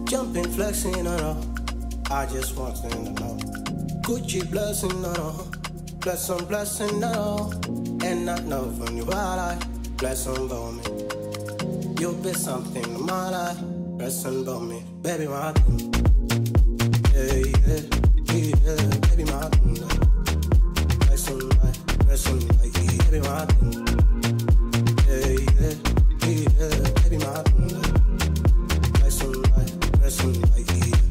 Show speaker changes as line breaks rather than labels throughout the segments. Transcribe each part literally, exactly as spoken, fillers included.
Jumping, flexing, no, no. I just want to know. Gucci blessing, no, no. Blessing, blessing, no. And I know from you all I bless on me. You'll be something in my life. Bless on me, baby, my thing. Yeah, yeah, yeah, baby, my thing. Bless on life, bless on like, baby, my thing. Yeah, yeah, yeah, baby, my thing. Bless on life, bless on like,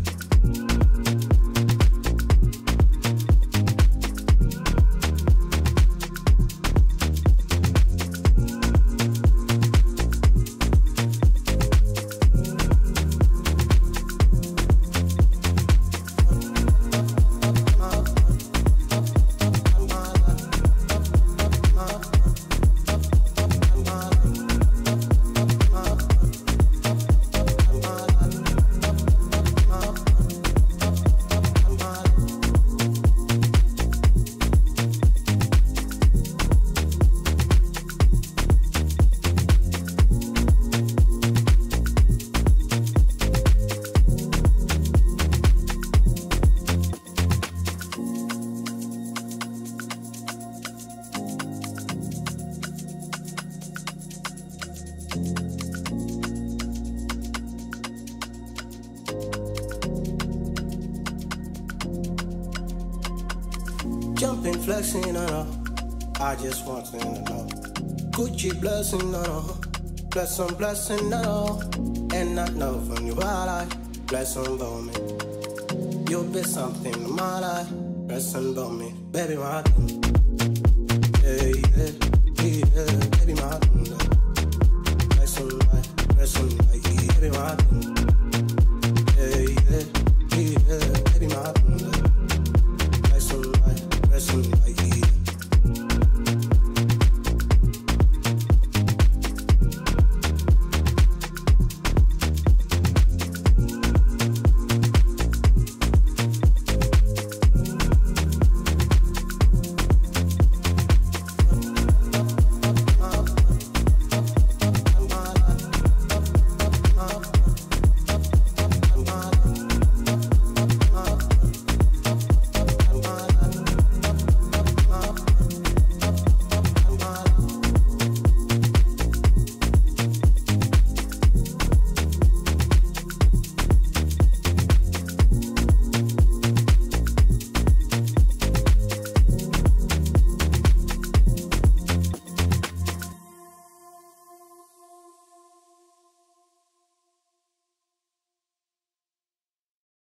jumping, flexing, no, no. I just want to know. Gucci blessing, no, no. Blessing, blessing, no, no. And I know from you all I bless on me. You'll be something in my life. Bless on me, baby, my thing. Yeah, yeah, yeah, baby, my thing. Bless on life, bless on like, baby, my thing.